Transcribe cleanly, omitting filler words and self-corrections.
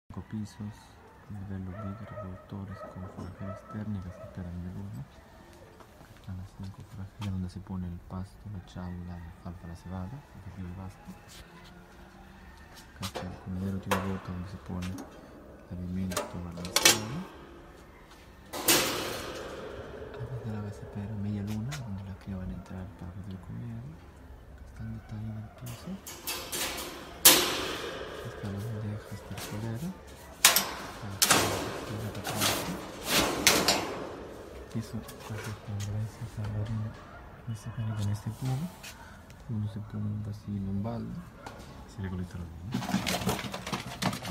5 pisos, livello big, reproductores con forrajeras térmicas y piramidal. Acá están las 5 forrajeras donde se pone el pasto, la chabla, la alfalfa, la cebada, el basto. Acá está el comedero tipo bota donde se pone el alimento barnizado. Acá está la gacetera media luna donde las crías van a entrar para poder comer. Acá está el detalle del piso. Acá están las bandejas tercoleras. Piso gracias a la orina que se genera en este cubo. Uno se pone un vacío en un balde y se recolecta la orina.